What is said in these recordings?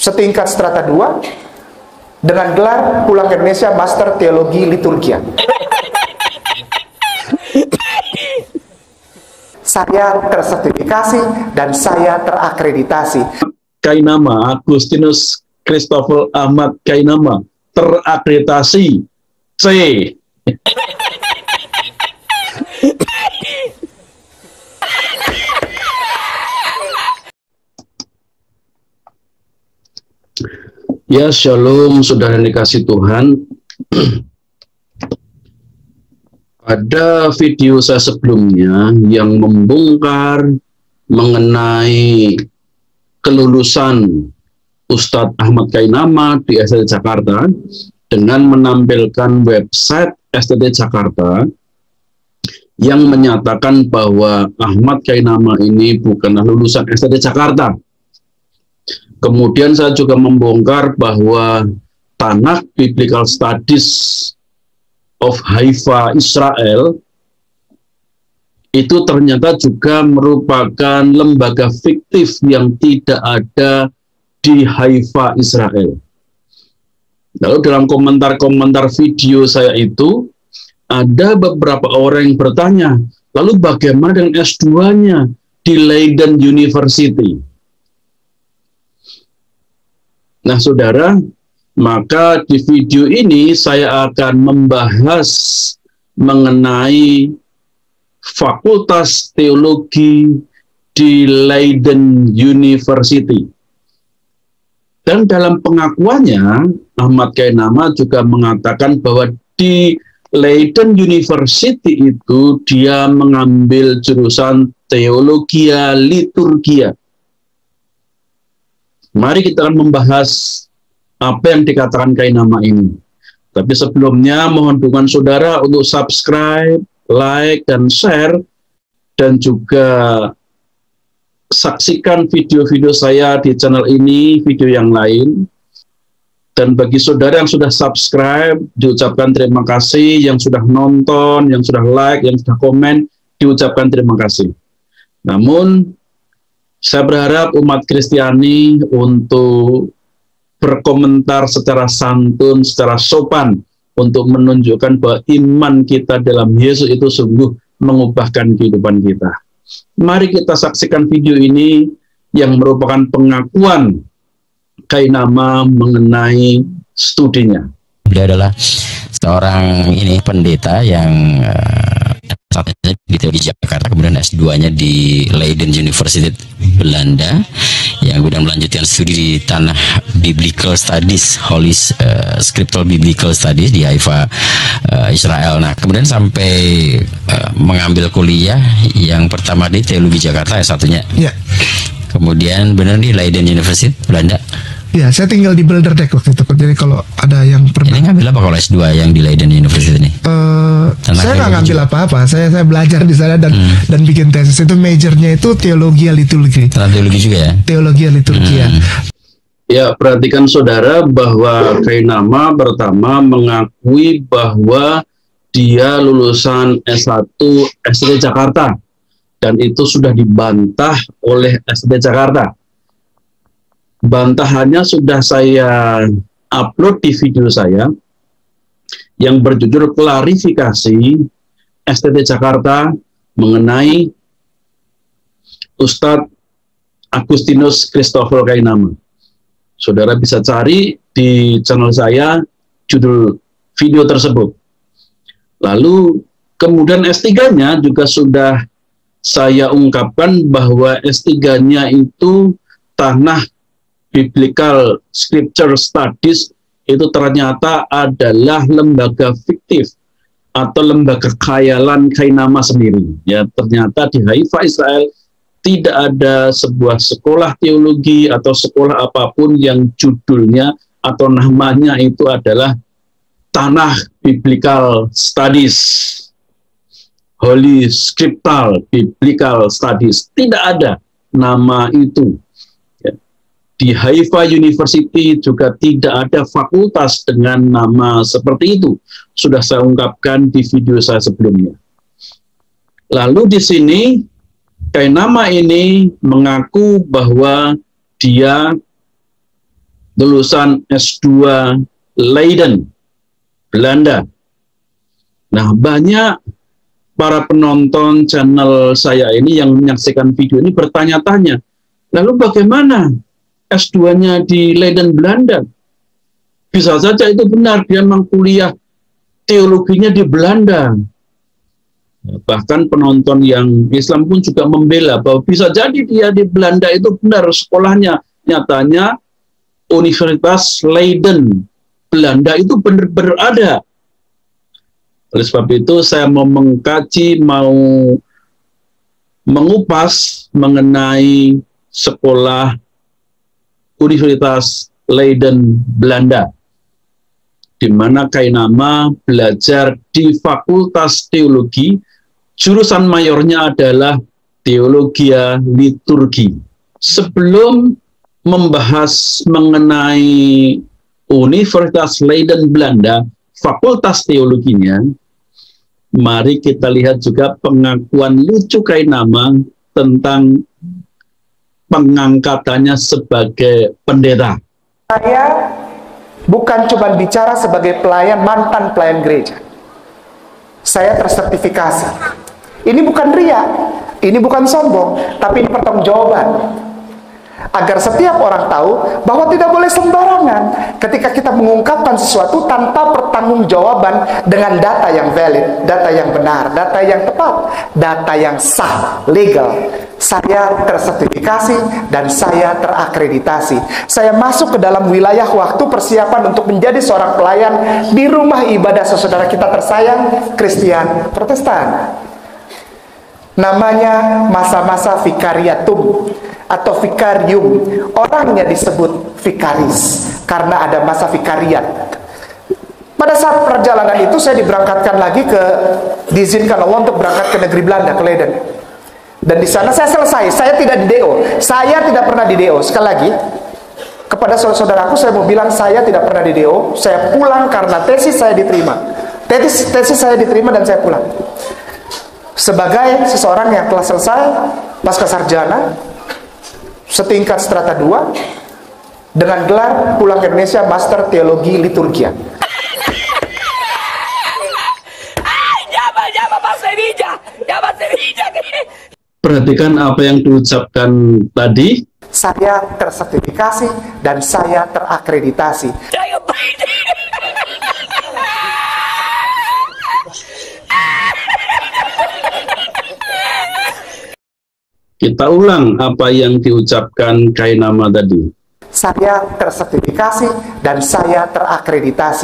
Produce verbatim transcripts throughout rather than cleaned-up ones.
setingkat strata dua dengan gelar pulang ke Indonesia Master Teologi Liturgia. Saya tersertifikasi dan saya terakreditasi. Kainama Agustinus Christopher Ahmad Kainama terakreditasi C. Ya, shalom saudara yang dikasih Tuhan. Pada video saya sebelumnya yang membongkar mengenai kelulusan Ustadz Ahmad Kainama di S T T Jakarta dengan menampilkan website S T T Jakarta yang menyatakan bahwa Ahmad Kainama ini bukanlah lulusan S T T Jakarta. Kemudian saya juga membongkar bahwa Tanakh Biblical Studies of Haifa, Israel, itu ternyata juga merupakan lembaga fiktif yang tidak ada di Haifa, Israel. Lalu dalam komentar-komentar video saya itu, ada beberapa orang yang bertanya, lalu bagaimana dengan S dua-nya di Leiden University? Nah, saudara, maka di video ini saya akan membahas mengenai Fakultas Teologi di Leiden University. Dan dalam pengakuannya, Ahmad Kainama juga mengatakan bahwa di Leiden University itu dia mengambil jurusan Teologia Liturgia. Mari kita akan membahas apa yang dikatakan Kainama ini. Tapi sebelumnya mohon dukungan saudara untuk subscribe, like, dan share, dan juga saksikan video-video saya di channel ini, video yang lain. Dan bagi saudara yang sudah subscribe, diucapkan terima kasih. Yang sudah nonton, yang sudah like, yang sudah komen, diucapkan terima kasih. Namun, saya berharap umat Kristiani untuk berkomentar secara santun, secara sopan, untuk menunjukkan bahwa iman kita dalam Yesus itu sungguh mengubahkan kehidupan kita. Mari kita saksikan video ini yang merupakan pengakuan Kainama mengenai studinya. Beliau adalah seorang ini pendeta yang uh, saat ini di Teologi Jakarta, kemudian S dua-nya di Leiden University Belanda, yang kemudian melanjutkan studi di Tanakh Biblical Studies, Holy uh, Scriptural Biblical Studies di Haifa, uh, Israel. Nah, kemudian sampai uh, mengambil kuliah yang pertama di Teologi Jakarta, S satu-nya. Ya. Kemudian benar di Leiden University Belanda. Ya, saya tinggal di Bilderdijk waktu itu. Jadi kalau ada yang pernah. Ini ngambil apa kalau S dua yang di Leiden University ini? Uh, saya nggak ngambil apa-apa. Saya saya belajar di sana dan hmm. dan bikin tesis. Itu majornya itu teologi liturgi. Tanah teologi juga ya? Teologi liturgi. Hmm. Ya, perhatikan saudara bahwa Kainama pertama mengakui bahwa dia lulusan S satu S T T Jakarta. Dan itu sudah dibantah oleh S T T Jakarta. Bantahannya sudah saya upload di video saya yang berjudul klarifikasi S T T Jakarta mengenai Ustadz Agustinus Christopher Kainama. Saudara bisa cari di channel saya judul video tersebut. Lalu kemudian S tiga-nya juga sudah saya ungkapkan bahwa S tiga-nya itu Tanakh Biblical Scripture Studies itu ternyata adalah lembaga fiktif atau lembaga khayalan Kainama sendiri. Ya, ternyata di Haifa, Israel tidak ada sebuah sekolah teologi atau sekolah apapun yang judulnya atau namanya itu adalah Tanakh Biblical Studies, Holy Scriptural Biblical Studies. Tidak ada nama itu. Di Haifa University juga tidak ada fakultas dengan nama seperti itu. Sudah saya ungkapkan di video saya sebelumnya. Lalu di sini, Kainama ini mengaku bahwa dia lulusan S dua Leiden, Belanda. Nah, banyak para penonton channel saya ini yang menyaksikan video ini bertanya-tanya, lalu bagaimana S dua-nya di Leiden, Belanda? Bisa saja itu benar, dia memang kuliah teologinya di Belanda. Bahkan penonton yang Islam pun juga membela bahwa bisa jadi dia di Belanda itu benar sekolahnya. Nyatanya Universitas Leiden, Belanda itu benar-benar ada. Oleh sebab itu saya mau mengkaji, mau mengupas mengenai sekolah Universitas Leiden, Belanda, di mana Kainama belajar di Fakultas Teologi, jurusan mayornya adalah Teologia Liturgi. Sebelum membahas mengenai Universitas Leiden, Belanda, Fakultas Teologinya, mari kita lihat juga pengakuan lucu Kainama tentang pengangkatannya sebagai pendeta. Saya bukan cuma bicara sebagai pelayan, mantan pelayan gereja. Saya tersertifikasi. Ini bukan ria, ini bukan sombong, tapi ini pertanggungjawaban. Agar setiap orang tahu bahwa tidak boleh sembarangan ketika kita mengungkapkan sesuatu tanpa pertanggungjawaban dengan data yang valid, data yang benar, data yang tepat, data yang sah, legal. Saya tersertifikasi dan saya terakreditasi. Saya masuk ke dalam wilayah waktu persiapan untuk menjadi seorang pelayan di rumah ibadah saudara kita tersayang, Kristen Protestan. Namanya masa-masa vikariatum atau vikarium. Orangnya disebut vikaris karena ada masa vikariat. Pada saat perjalanan itu saya diberangkatkan lagi ke, diizinkan Allah untuk berangkat ke negeri Belanda, ke Leiden. Dan di sana saya selesai. Saya tidak di D O. Saya tidak pernah di D O. Sekali lagi, kepada saudaraku saya mau bilang saya tidak pernah di D O. Saya pulang karena tesis saya diterima. Tesis tesis saya diterima dan saya pulang. Sebagai seseorang yang telah selesai pasca sarjana setingkat strata dua dengan gelar pulang ke Indonesia Master Teologi Liturgia. Perhatikan apa yang diucapkan tadi. Saya tersertifikasi dan saya terakreditasi. Kita ulang apa yang diucapkan Kainama tadi. Saya tersertifikasi dan saya terakreditasi.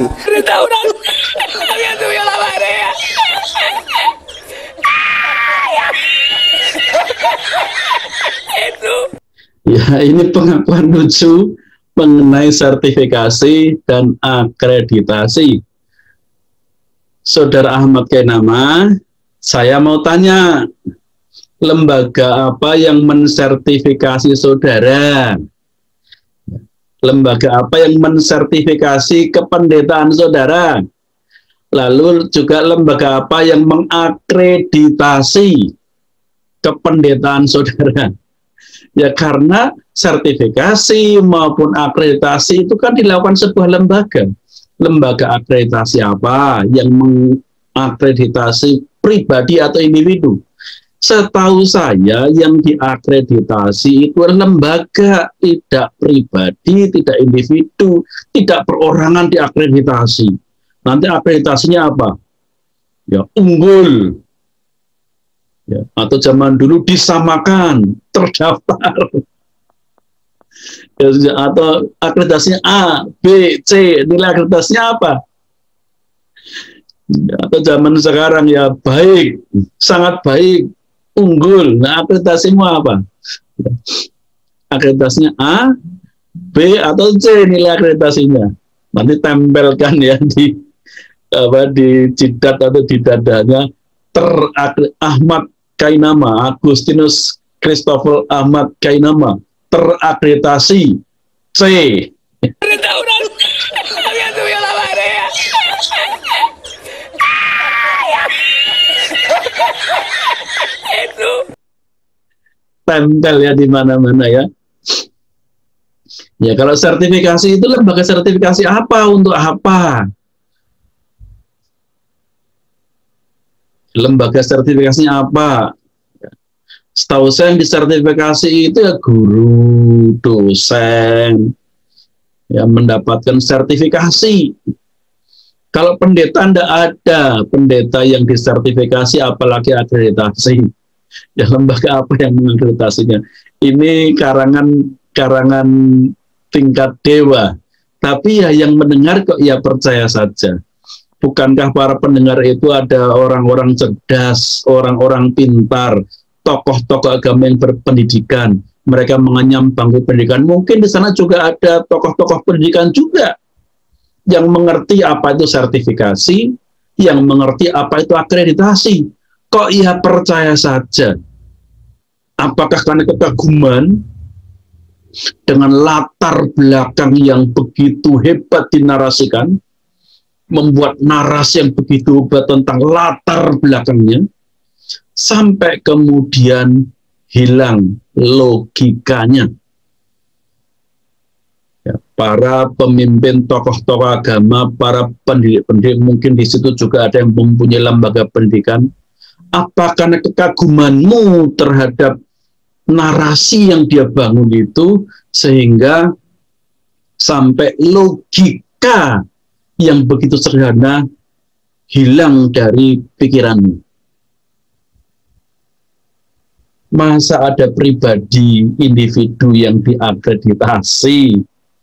Ya, ini pengakuan lucu mengenai sertifikasi dan akreditasi. Saudara Ahmad Kainama, saya mau tanya, lembaga apa yang mensertifikasi saudara? Lembaga apa yang mensertifikasi kependetaan saudara? Lalu juga lembaga apa yang mengakreditasi kependetaan saudara? Ya, karena sertifikasi maupun akreditasi itu kan dilakukan sebuah lembaga. Lembaga akreditasi apa yang mengakreditasi pribadi atau individu? Setahu saya yang diakreditasi itu adalah lembaga, tidak pribadi, tidak individu, tidak perorangan diakreditasi. Nanti akreditasinya apa? Ya, unggul. Ya, atau zaman dulu disamakan, terdaftar. Ya, atau akreditasinya A, B, C, nilai akreditasinya apa? Ya, atau zaman sekarang ya baik, sangat baik, unggul. Nah, akreditasimu apa? Akreditasinya A, B, atau C nilai akreditasinya. Nanti tempelkan ya di apa di jidat atau di dadanya terakreditasi Ahmad Kainama, Agustinus Christopher Ahmad Kainama, terakreditasi C. Tempel ya di mana-mana ya. Ya, kalau sertifikasi itu lembaga sertifikasi apa, untuk apa? Lembaga sertifikasinya apa? Setahu saya yang disertifikasi itu ya guru, dosen, yang mendapatkan sertifikasi. Kalau pendeta tidak ada pendeta yang disertifikasi, apalagi akreditasi. Ya lembaga apa yang mengakreditasinya? Ini karangan karangan tingkat dewa. Tapi ya yang mendengar kok ya percaya saja. Bukankah para pendengar itu ada orang-orang cerdas, orang-orang pintar, tokoh-tokoh agama yang berpendidikan, mereka mengenyam bangku pendidikan. Mungkin di sana juga ada tokoh-tokoh pendidikan juga yang mengerti apa itu sertifikasi, yang mengerti apa itu akreditasi. Kok ia percaya saja? Apakah karena kekaguman dengan latar belakang yang begitu hebat dinarasikan, membuat narasi yang begitu hebat tentang latar belakangnya, sampai kemudian hilang logikanya. Ya, para pemimpin tokoh-tokoh agama, para pendidik-pendidik, mungkin di situ juga ada yang mempunyai lembaga pendidikan. Apa karena kekagumanmu terhadap narasi yang dia bangun itu, sehingga sampai logika yang begitu sederhana hilang dari pikiranmu? Masa ada pribadi, individu yang diakreditasi,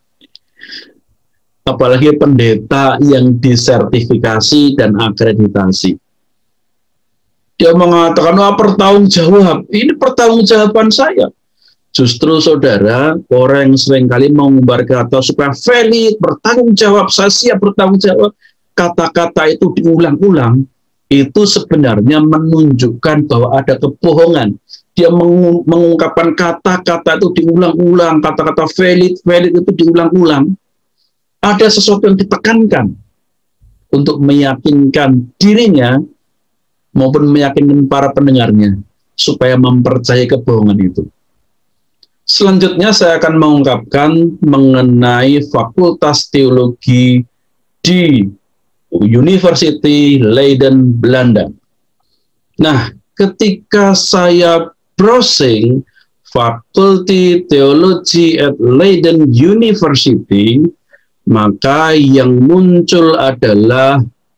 apalagi pendeta yang disertifikasi dan akreditasi? Dia mengatakan, wah, pertanggung jawab, ini pertanggungjawaban saya. Justru saudara, orang yang seringkali mengumbar kata supaya valid, bertanggung jawab, saya siap bertanggung jawab, kata-kata itu diulang-ulang, itu sebenarnya menunjukkan bahwa ada kebohongan. Dia mengung mengungkapkan kata-kata itu diulang-ulang, kata-kata valid, valid itu diulang-ulang. Ada sesuatu yang ditekankan untuk meyakinkan dirinya maupun meyakinkan para pendengarnya supaya mempercayai kebohongan itu. Selanjutnya saya akan mengungkapkan mengenai Fakultas Teologi di University Leiden, Belanda. Nah, ketika saya browsing Faculty Theology at Leiden University, maka yang muncul adalah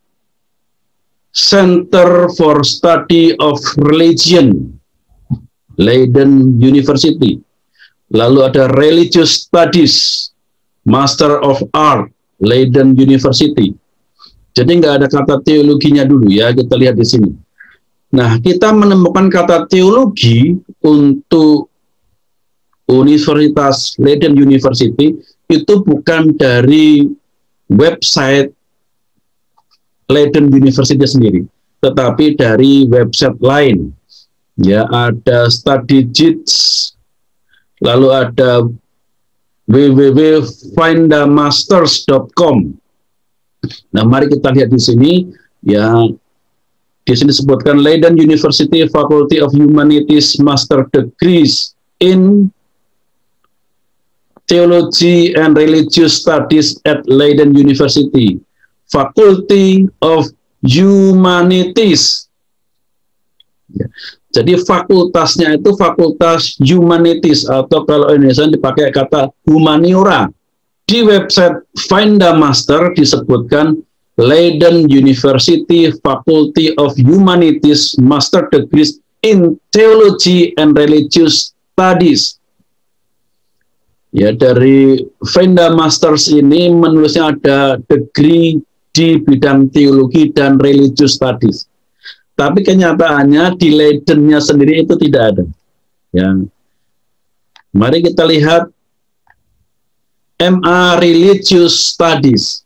Center for Study of Religion, Leiden University. Lalu ada Religious Studies, Master of Art, Leiden University. Jadi nggak ada kata teologinya dulu ya, kita lihat di sini. Nah, kita menemukan kata teologi untuk Universitas Leiden University itu bukan dari website Leiden University sendiri, tetapi dari website lain. Ya, ada StudyJIT, lalu ada w w w titik findamasters titik com. Nah, mari kita lihat di sini ya. Di sini disebutkan Leiden University Faculty of Humanities Master Degrees in Theology and Religious Studies at Leiden University, Faculty of Humanities. Ya. Jadi fakultasnya itu Fakultas Humanities, atau kalau Indonesia dipakai kata humaniora. Di website Findamaster disebutkan Leiden University Faculty of Humanities Master Degrees in Theology and Religious Studies. Ya, dari Findamasters ini menulisnya ada degree di bidang teologi dan religious studies. Tapi kenyataannya di Leidennya sendiri itu tidak ada. Ya. Mari kita lihat M A Religious Studies.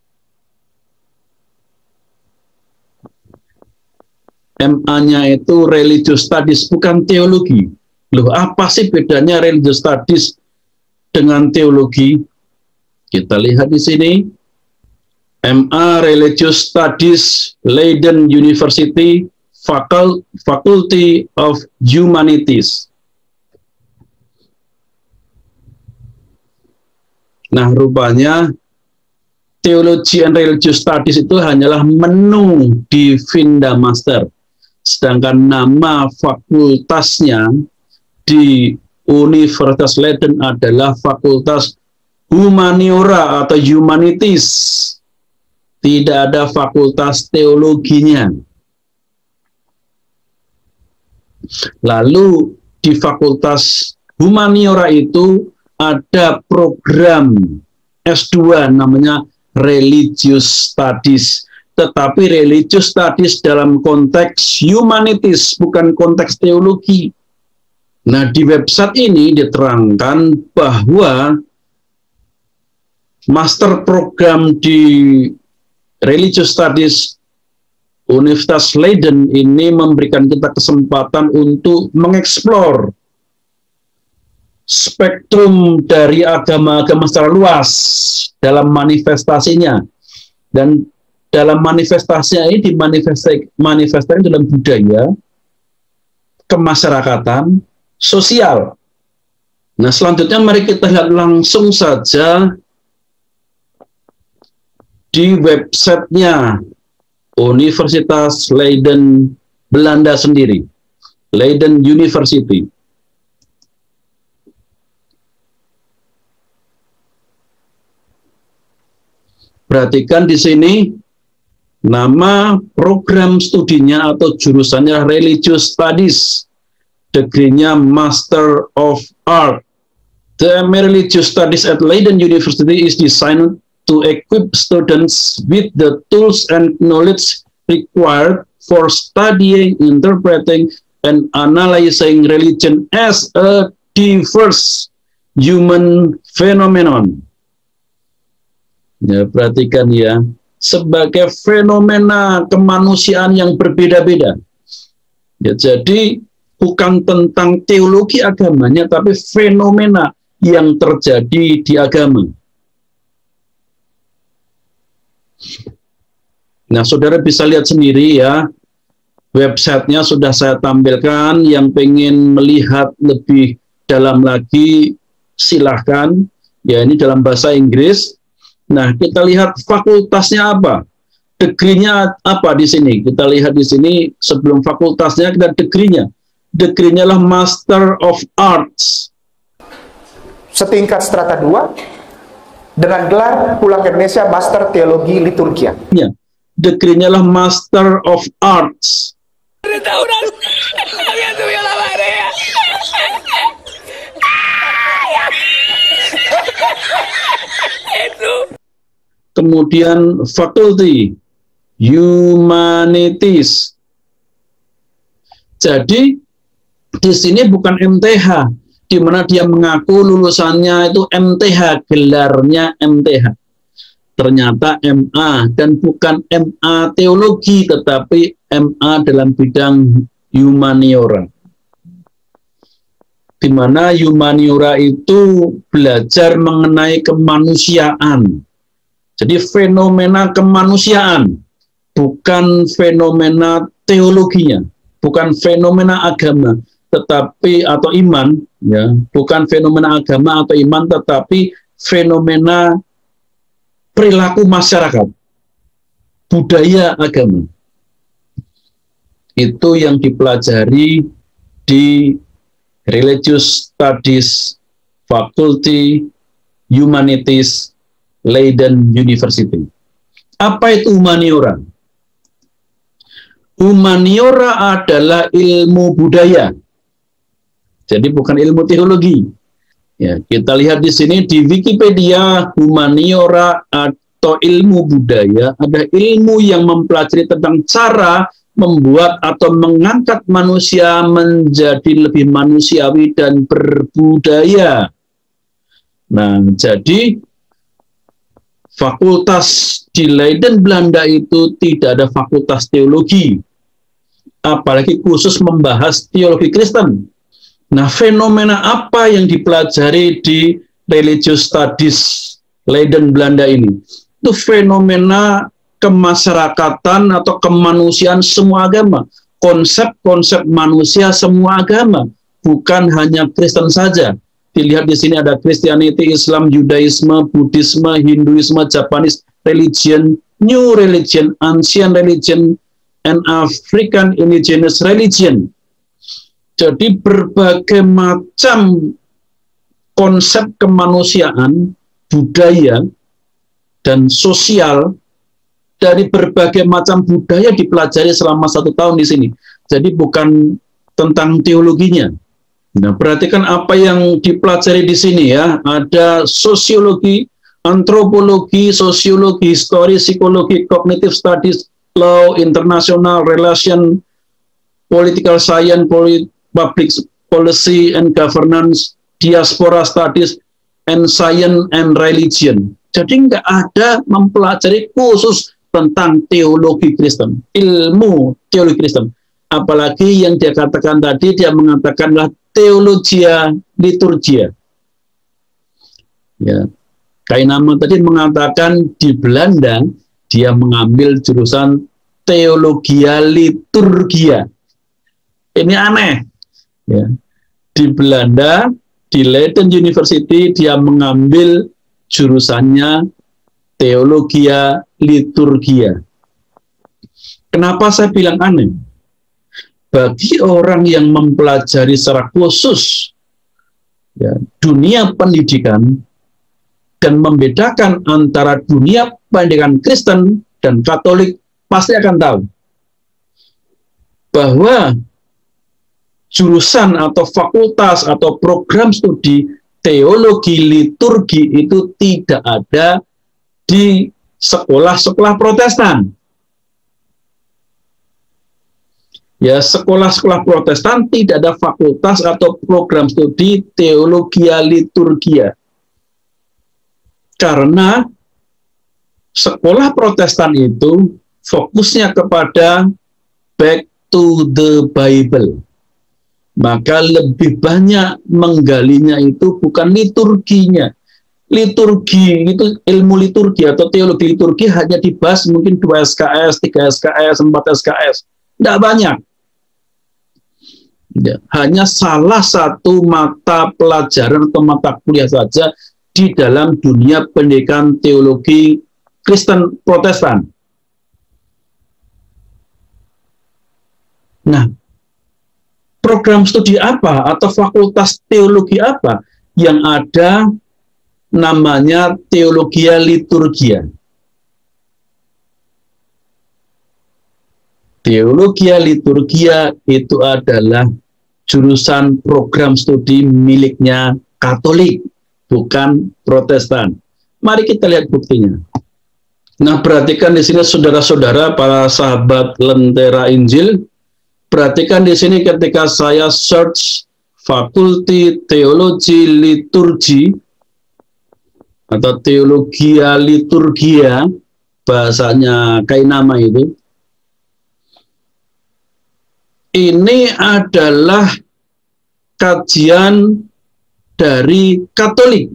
M A-nya itu Religious Studies, bukan teologi. Loh, apa sih bedanya Religious Studies dengan teologi? Kita lihat di sini. M A Religious Studies, Leiden University, Faculty of Humanities. Nah, rupanya Theology and Religious Studies itu hanyalah menu di Vinda Master. Sedangkan nama fakultasnya di Universitas Leiden adalah Fakultas Humaniora atau Humanities. Tidak ada fakultas teologinya. Lalu di Fakultas Humaniora itu ada program S dua namanya Religious Studies, tetapi Religious Studies dalam konteks humanities, bukan konteks teologi. Nah, di website ini diterangkan bahwa master program di Religious Studies Universitas Leiden ini memberikan kita kesempatan untuk mengeksplor spektrum dari agama-agama secara luas dalam manifestasinya, dan dalam manifestasinya ini dimanifestasikan manifestasikan dalam budaya, kemasyarakatan, sosial. Nah, selanjutnya mari kita lihat langsung saja di websitenya Universitas Leiden Belanda sendiri, Leiden University. Perhatikan di sini nama program studinya atau jurusannya Religious Studies, degree-nya Master of Art. The Religious Studies at Leiden University is designed to equip students with the tools and knowledge required for studying, interpreting, and analyzing religion as a diverse human phenomenon. Ya, perhatikan ya, sebagai fenomena kemanusiaan yang berbeda-beda. Ya, jadi bukan tentang teologi agamanya, tapi fenomena yang terjadi di agama. Nah, saudara bisa lihat sendiri ya, websitenya sudah saya tampilkan. Yang pengen melihat lebih dalam lagi, silahkan. Ya, ini dalam bahasa Inggris. Nah, kita lihat fakultasnya apa, degree-nya apa di sini. Kita lihat di sini sebelum fakultasnya kita degree-nya. Degree-nya adalah Master of Arts. Setingkat strata dua dengan gelar pulang ke Indonesia Master Teologi Liturgia. Ya, degree-nya adalah Master of Arts. Kemudian Faculty Humanities. Jadi di sini bukan M T H, di mana dia mengaku lulusannya itu M T H, gelarnya M T H. Ternyata M A, dan bukan M A teologi, tetapi M A dalam bidang humaniora. Di mana humaniora itu belajar mengenai kemanusiaan. Jadi fenomena kemanusiaan, bukan fenomena teologinya, bukan fenomena agama, tetapi atau iman, ya, bukan fenomena agama atau iman, tetapi fenomena perilaku masyarakat, budaya agama. Itu yang dipelajari di Religious Studies Faculty Humanities Leiden University. Apa itu humaniora? Humaniora adalah ilmu budaya. Jadi bukan ilmu teologi. Ya, kita lihat di sini di Wikipedia, humaniora atau ilmu budaya ada ilmu yang mempelajari tentang cara membuat atau mengangkat manusia menjadi lebih manusiawi dan berbudaya. Nah, jadi fakultas di Leiden Belanda itu tidak ada fakultas teologi, apalagi khusus membahas teologi Kristen. Nah, fenomena apa yang dipelajari di Religious Studies Leiden Belanda ini? Itu fenomena kemasyarakatan atau kemanusiaan semua agama, konsep-konsep manusia semua agama, bukan hanya Kristen saja. Dilihat di sini ada Christianity, Islam, Judaisme, Buddhisme, Hinduisme, Japanese religion, New religion, Ancient religion, and African indigenous religion. Jadi berbagai macam konsep kemanusiaan, budaya, dan sosial dari berbagai macam budaya dipelajari selama satu tahun di sini. Jadi bukan tentang teologinya. Nah, perhatikan apa yang dipelajari di sini ya. Ada sosiologi, antropologi, sosiologi, histori, psikologi, cognitive studies, law, international relation, political science, public policy and governance, diaspora studies, and science and religion. Jadi nggak ada mempelajari khusus tentang teologi Kristen, ilmu teologi Kristen. Apalagi yang dia katakan tadi, dia mengatakanlah teologia liturgia. Ya, Kainama tadi mengatakan di Belanda dia mengambil jurusan teologia liturgia. Ini aneh. Ya. Di Belanda, di Leiden University dia mengambil jurusannya teologia liturgia. Kenapa saya bilang aneh? Bagi orang yang mempelajari secara khusus ya, dunia pendidikan dan membedakan antara dunia pendidikan Kristen dan Katolik, pasti akan tahu bahwa jurusan atau fakultas atau program studi teologi liturgi itu tidak ada di sekolah-sekolah Protestan. Ya, sekolah-sekolah Protestan tidak ada fakultas atau program studi teologia liturgia. Karena sekolah Protestan itu fokusnya kepada back to the Bible. Maka lebih banyak menggalinya itu bukan liturginya. Liturgi itu, ilmu liturgi atau teologi liturgi hanya dibahas mungkin dua S K S, tiga S K S, empat S K S. Tidak banyak. Ya, hanya salah satu mata pelajaran atau mata kuliah saja di dalam dunia pendidikan teologi Kristen Protestan. Nah, program studi apa atau fakultas teologi apa yang ada namanya teologia liturgia? Teologia liturgia itu adalah jurusan program studi miliknya Katolik, bukan Protestan. Mari kita lihat buktinya. Nah, perhatikan di sini saudara-saudara, para sahabat Lentera Injil. Perhatikan di sini ketika saya search Fakulti Teologi Liturgi atau Teologia Liturgia, bahasanya Kainama itu. Ini adalah kajian dari Katolik.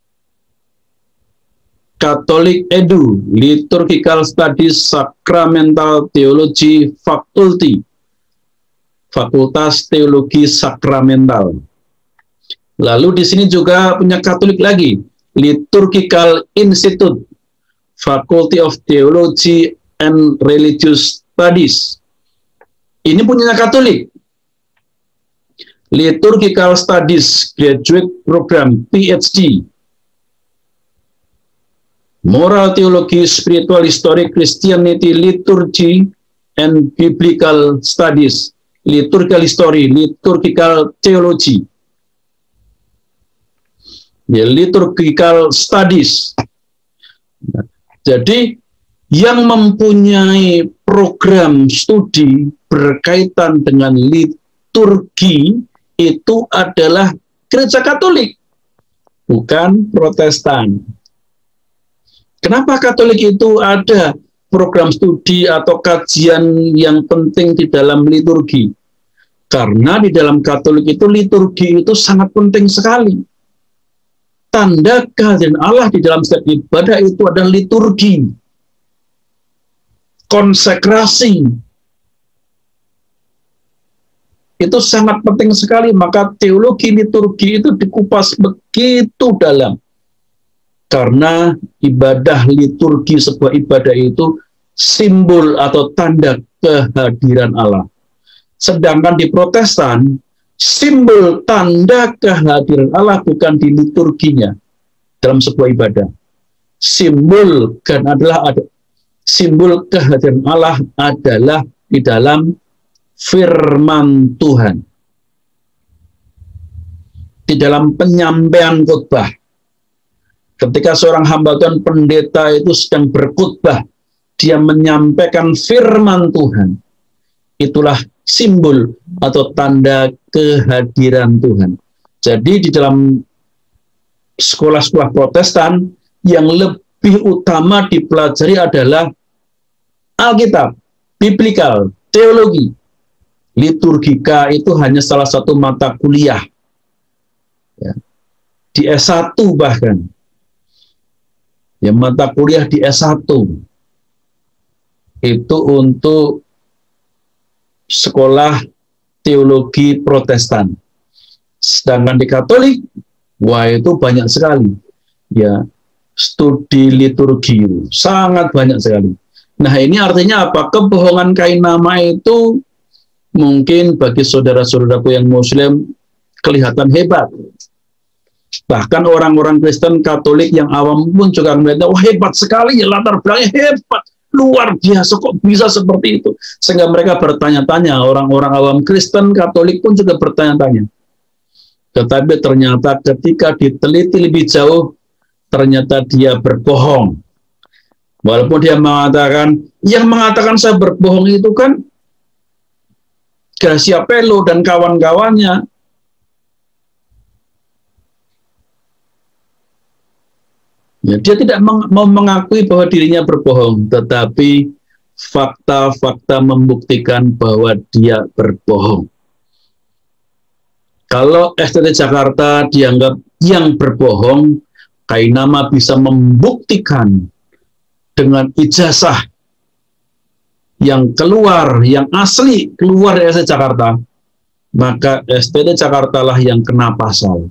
Catholic Edu, Liturgical Studies Sacramental Theology Faculty, Fakultas Teologi Sakramental. Lalu di sini juga punya Katolik lagi, Liturgical Institute, Faculty of Theology and Religious Studies. Ini punya Katolik. Liturgical Studies Graduate Program P H D. Moral Theology, Spiritual History, Christianity, Liturgy and Biblical Studies. Liturgical History, Liturgical Theology. Ya, Liturgical Studies. Nah, jadi yang mempunyai program studi berkaitan dengan liturgi itu adalah Gereja Katolik, bukan Protestan. Kenapa Katolik itu ada program studi atau kajian yang penting di dalam liturgi? Karena di dalam Katolik itu liturgi itu sangat penting sekali. Tanda kehadiran Allah di dalam setiap ibadah itu adalah liturgi, konsekrasi. itu sangat penting sekali. Maka teologi liturgi itu dikupas begitu dalam. Karena ibadah liturgi, sebuah ibadah itu simbol atau tanda kehadiran Allah. Sedangkan di Protestan, simbol tanda kehadiran Allah bukan di liturginya dalam sebuah ibadah. Simbol kan adalah ada simbol kehadiran Allah adalah di dalam firman Tuhan, di dalam penyampaian khotbah. Ketika seorang hamba Tuhan, pendeta itu sedang berkhotbah, dia menyampaikan firman Tuhan. Itulah simbol atau tanda kehadiran Tuhan. Jadi di dalam sekolah-sekolah Protestan yang lebih utama dipelajari adalah Alkitab, biblikal, teologi. Liturgika itu hanya salah satu mata kuliah. Ya. Di S satu bahkan. Ya, mata kuliah di S satu. Itu untuk sekolah teologi Protestan. Sedangkan di Katolik, wah itu banyak sekali. Ya, studi liturgi sangat banyak sekali. Nah, ini artinya apa? Kebohongan kain nama itu mungkin bagi saudara-saudaraku yang Muslim kelihatan hebat. Bahkan orang-orang Kristen Katolik yang awam pun juga melihatnya, wah hebat sekali ya, latar belakangnya hebat, luar biasa, kok bisa seperti itu. Sehingga mereka bertanya-tanya, orang-orang awam Kristen Katolik pun juga bertanya-tanya. Tetapi ternyata ketika diteliti lebih jauh, ternyata dia berbohong. Walaupun dia mengatakan, yang mengatakan saya berbohong itu kan Gracia Pelo dan kawan-kawannya. Ya, dia tidak meng mau mengakui bahwa dirinya berbohong, tetapi fakta-fakta membuktikan bahwa dia berbohong. Kalau S T T Jakarta dianggap yang berbohong, Kainama bisa membuktikan dengan ijazah yang keluar, yang asli keluar dari S T T Jakarta, maka S T T Jakarta lah yang kena pasal.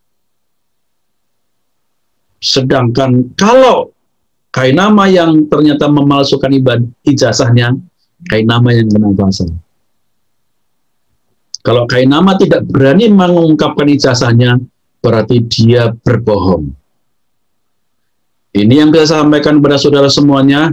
Sedangkan kalau Kainama yang ternyata memalsukan ibadah ijazahnya, Kainama yang kena pasal. Kalau Kainama tidak berani mengungkapkan ijazahnya, berarti dia berbohong. Ini yang bisa saya sampaikan kepada saudara semuanya.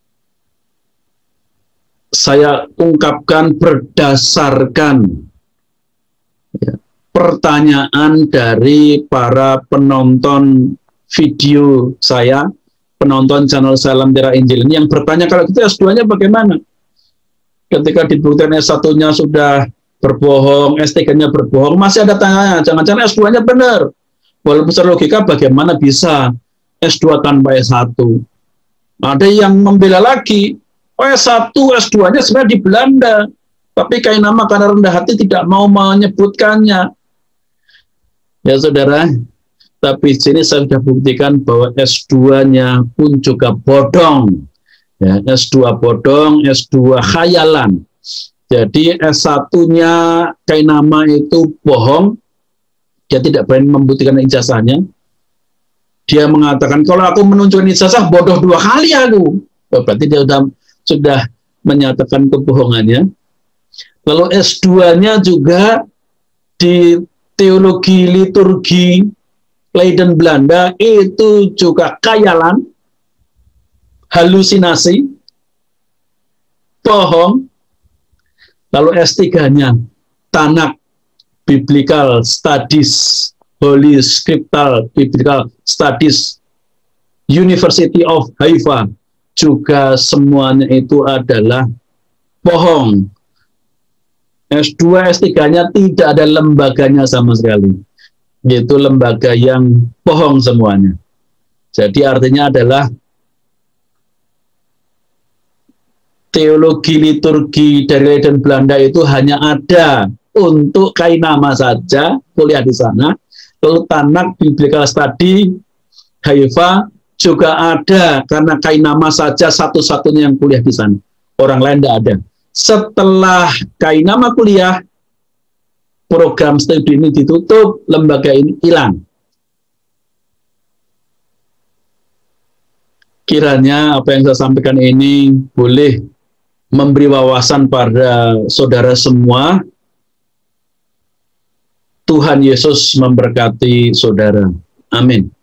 Saya ungkapkan berdasarkan ya, pertanyaan dari para penonton video saya, penonton channel Salam Terang Injil ini yang bertanya, kalau gitu S dua-nya bagaimana? Ketika dibuktikan S satu-nya sudah berbohong, S tiga-nya berbohong, masih ada tanya, jangan-jangan S dua-nya benar. Walaupun secara logika bagaimana bisa S dua tanpa S satu? Ada yang membela lagi, oh S satu, S dua-nya sebenarnya di Belanda, tapi Kainama karena rendah hati tidak mau menyebutkannya. Ya saudara, tapi sini saya sudah buktikan bahwa S dua-nya pun juga bodong. Ya, S dua bodong, S dua khayalan. Jadi S satu-nya Kainama itu bohong, dia tidak berani membuktikan ijazahnya. Dia mengatakan, kalau aku menunjukkan ijazah, bodoh dua kali aku. Oh, berarti dia sudah, sudah menyatakan kebohongannya. Lalu S dua-nya juga di teologi liturgi Leiden Belanda itu juga khayalan, halusinasi, bohong. Lalu S tiga-nya Tanakh Biblical Studies, Holy Scriptural Biblical Studies, University of Haifa, juga semuanya itu adalah bohong. S dua, S tiga-nya tidak ada lembaganya sama sekali. Yaitu lembaga yang bohong semuanya. Jadi artinya adalah teologi liturgi dari Leiden Belanda itu hanya ada untuk Kainama saja, kuliah di sana. Lalu Tanakh Biblical Study Haifa juga ada karena Kainama saja satu-satunya yang kuliah di sana. Orang lain tidak ada. Setelah Kainama kuliah, program studi ini ditutup, lembaga ini hilang. Kiranya apa yang saya sampaikan ini boleh memberi wawasan pada saudara semua. Tuhan Yesus memberkati saudara. Amin.